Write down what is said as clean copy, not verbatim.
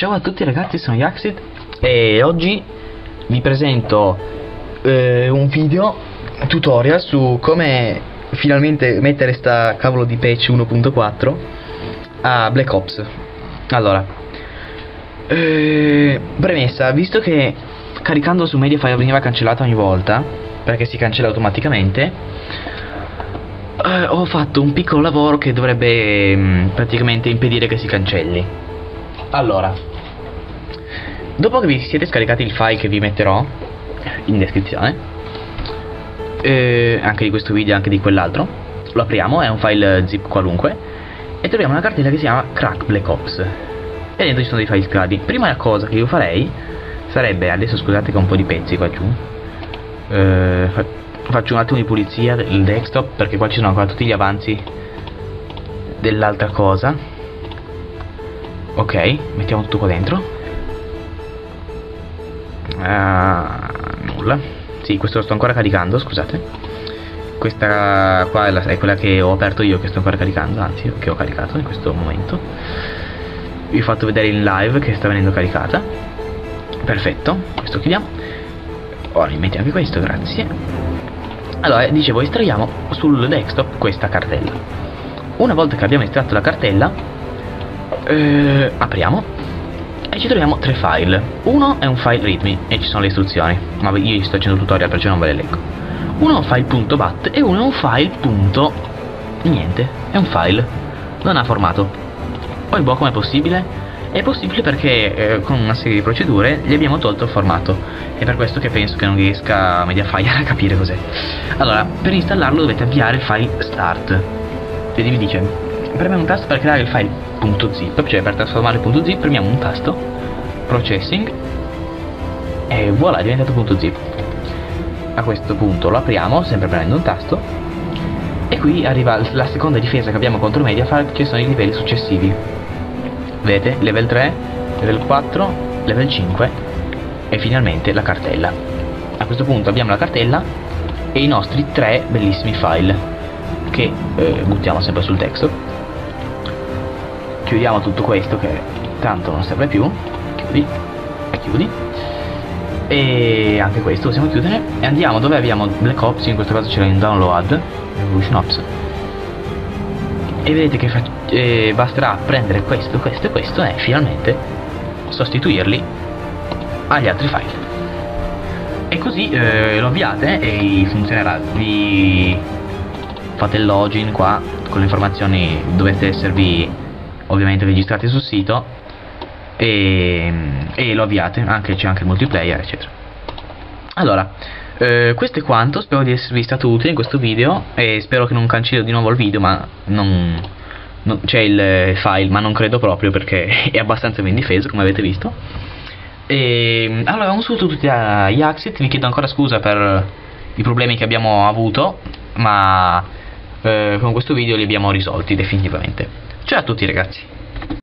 Ciao a tutti ragazzi, sono Yaxit e oggi vi presento un video tutorial su come finalmente mettere sta cavolo di patch 1.4 a Black Ops. Allora, premessa, visto che caricando su Mediafire veniva cancellata ogni volta perché si cancella automaticamente, ho fatto un piccolo lavoro che dovrebbe praticamente impedire che si cancelli. Allora, dopo che vi siete scaricati il file che vi metterò in descrizione, anche di questo video e anche di quell'altro, lo apriamo, è un file zip qualunque, e troviamo una cartella che si chiama Crack Black Ops, e dentro ci sono dei file scadi. Prima cosa che io farei sarebbe, adesso scusate che ho un po' di pezzi qua giù, faccio un attimo di pulizia del desktop perché qua ci sono ancora tutti gli avanzi dell'altra cosa. Ok, mettiamo tutto qua dentro. Nulla. Sì, questo lo sto ancora caricando, scusate. Questa qua è quella che ho aperto io, che sto ancora caricando, anzi, che ho caricato in questo momento. Vi ho fatto vedere in live che sta venendo caricata. Perfetto, questo chiudiamo. Ora mi metti anche questo, grazie. Allora, dicevo, estraiamo sul desktop questa cartella. Una volta che abbiamo estratto la cartella, apriamo e ci troviamo tre file. Uno è un file readme e ci sono le istruzioni, ma io sto facendo il tutorial perciò non ve le leggo. Uno è un file .bat e uno è un file niente, è un file, non ha formato. Poi boh, com'è possibile? È possibile perché con una serie di procedure gli abbiamo tolto il formato, è per questo che penso che non riesca Mediafire a capire cos'è. Allora, per installarlo dovete avviare il file start. Vedi, vi dice premere un tasto per creare il file .zip, cioè per trasformare il .zip premiamo un tasto, processing, e voilà, è diventato .zip. A questo punto lo apriamo, sempre premendo un tasto, e qui arriva la seconda difesa che abbiamo contro Mediafire, che sono i livelli successivi. Vedete? Level 3, level 4, level 5 e finalmente la cartella. A questo punto abbiamo la cartella e i nostri tre bellissimi file che buttiamo sempre sul desktop. Chiudiamo tutto questo che tanto non serve più. Chiudi e chiudi. E anche questo possiamo chiudere. E andiamo dove abbiamo Black Ops, in questo caso c'era in download, Revolution Ops. E vedete che basterà prendere questo, questo e questo e finalmente sostituirli agli altri file. E così lo avviate e funzionerà. Vi fate il login qua con le informazioni, dovete esservi ovviamente registrati sul sito e lo avviate, c'è anche il multiplayer eccetera. Allora, questo è quanto, spero di esservi stato utile in questo video e spero che non cancello di nuovo il video, ma c'è il file, ma non credo proprio perché è abbastanza ben difeso come avete visto. E allora, un saluto a tutti a Yaxit, vi chiedo ancora scusa per i problemi che abbiamo avuto, ma con questo video li abbiamo risolti definitivamente. Ciao a tutti ragazzi.